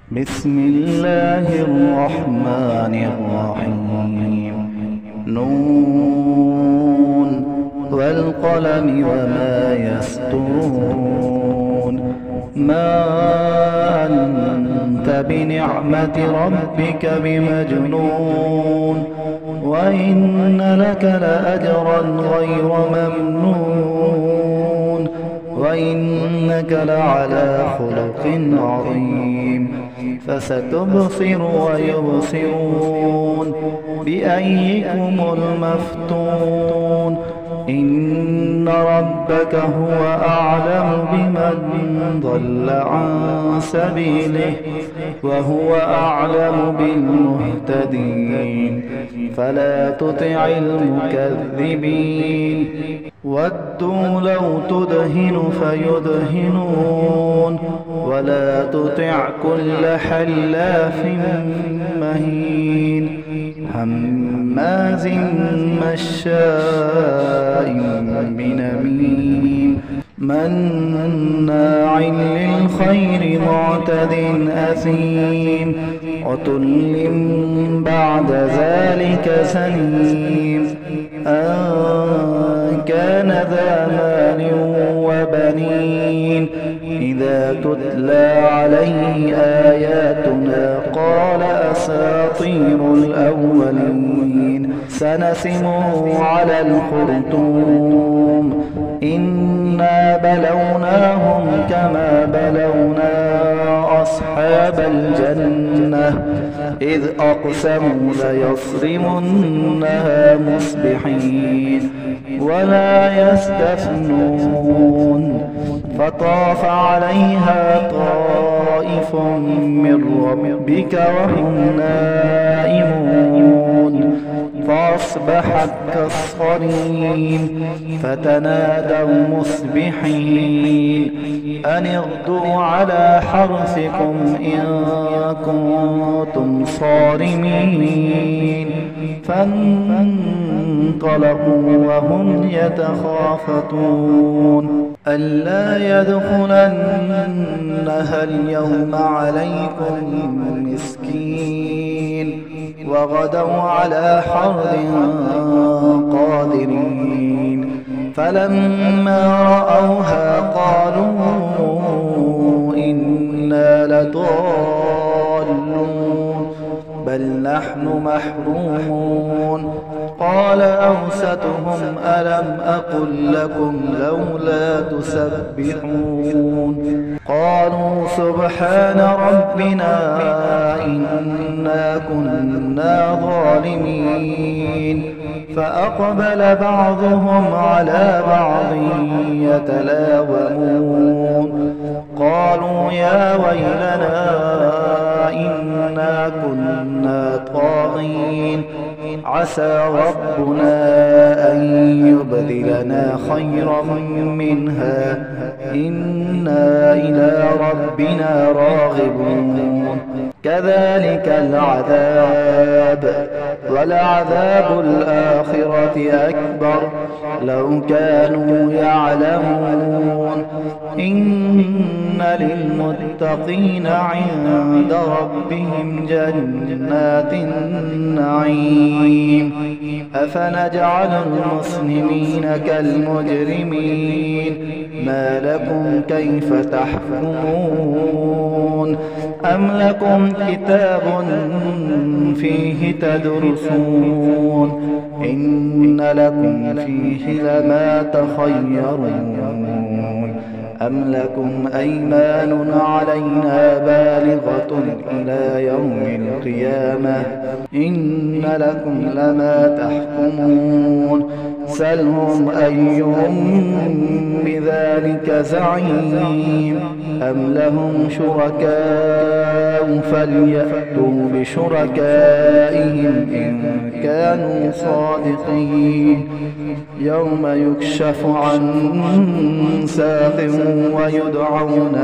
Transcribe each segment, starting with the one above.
بسم الله الرحمن الرحيم. نون والقلم وما يسطرون. ما أنت بنعمة ربك بمجنون، وإن لك لأجرا غير ممنون، وإنك لعلى خلق عظيم. فستبصر ويبصرون بأيكم المفتون. إن ربك هو أعلم بمن ضل عن سبيله وهو أعلم بالمهتدين. فلا تطع المكذبين. ودوا لو تدهن فيدهنون، ولا تطع كل حلاف مهين هماز مشاء بنميم مناع للخير معتد أثيم عتل بعد ذلك سنيم كان ذا مال وبنين إذا تتلى عليه آياتنا قال أساطير الأولين. سنسمه على الخرطوم. إنا بلوناهم كما بلونا أصحاب الجنة إذ أقسموا ليصرمنها مصبحين ولا يستثنون. فطاف عليها طائف من ربك وهم نائمون فأصبحت كالصريم. فتنادوا مصبحين أن اغدوا على حرثكم إن كنتم صارمين. فانطلقوا وهم يتخافتون ألا يدخلنها اليوم عليكم مسكين وغدوا على حرد قادرين. فلما رأوها قالوا إنا لضالون بل نحن محرومون. قال أوسطهم ألم أقل لكم لولا تسبحون. قالوا سبحان ربنا إنا كنا ظالمين. فأقبل بعضهم على بعض يتلاومون قالوا يا ويلنا إنا كنا طاغين عسى ربنا أن يبدلنا خيرا منها إنا إلى ربنا راغبون. كذلك العذاب ولعذاب الآخرة أكبر لو كانوا يعلمون. إن للمتقين عند ربهم جنات النعيم. أفنجعل المسلمين كالمجرمين ما لكم كيف تحكمون. أم لكم كتاب فيه تدرسون إن لكم فيه لما تخيرون. أم لكم أيمان علينا بالغة إلى يوم القيامة إن لكم لما تحكمون. سلهم أيهم بذلك زعيم. أم لهم شركاء فليأتوا بشركائهم إن كانوا صادقين. يوم يكشف عن ساق ويدعون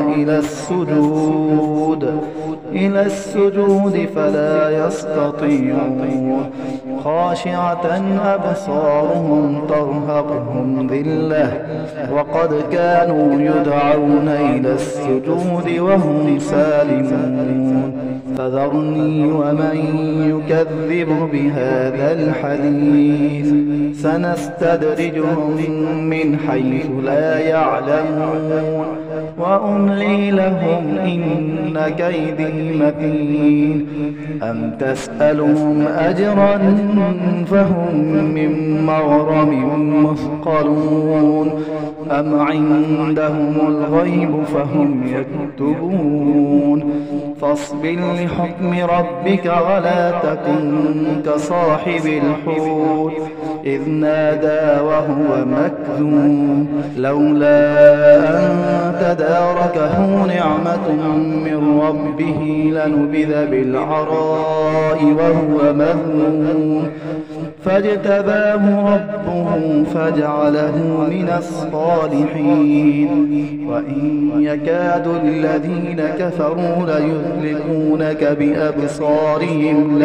إلى السجود فلا يستطيعون. خاشعة أبصارهم ترهقهم ذلة وقد كانوا يدعون إلى السجود وهم سالمون. فذرني ومن يكذب بهذا الحديث سنستدرجهم من حيث لا يعلمون وأملي لهم إن كيدي متين أم تسألهم أجرا فهم من مغرم مثقلون أم عندهم الغيب فهم يكتبون فاصبر لحكم ربك ولا تكن كصاحب الحوت إذ نادى وهو مكذوم لولا أن تداركه نعمة من ربه لنبذ بالعراء وهو مذموم فاجتباه ربه فجعله من الصالحين وإن يكاد الذين كفروا ليزلقونك بأبصارهم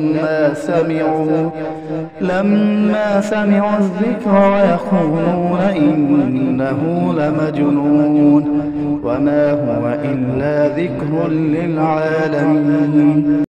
لما سمعوا الذكر ويقولون إنه لمجنون وما هو إلا ذكر للعالمين.